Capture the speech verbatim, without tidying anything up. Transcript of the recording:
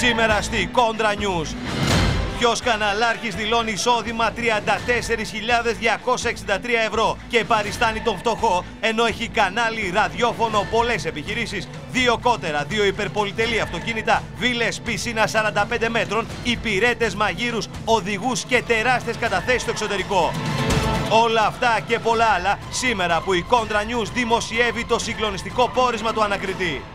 Σήμερα στη Κόντρα News. Ποιος καναλάρχης δηλώνει εισόδημα τριάντα τέσσερις χιλιάδες διακόσια εξήντα τρία ευρώ και παριστάνει τον φτωχό, ενώ έχει κανάλι, ραδιόφωνο, πολλές επιχειρήσεις, δύο κότερα, δύο υπερπολιτελή αυτοκίνητα, βίλες, πισίνα σαράντα πέντε μέτρων, υπηρέτες, μαγείρους, οδηγούς και τεράστιες καταθέσεις στο εξωτερικό. Όλα αυτά και πολλά άλλα σήμερα που η Κόντρα News δημοσιεύει το συγκλονιστικό πόρισμα του ανακριτή.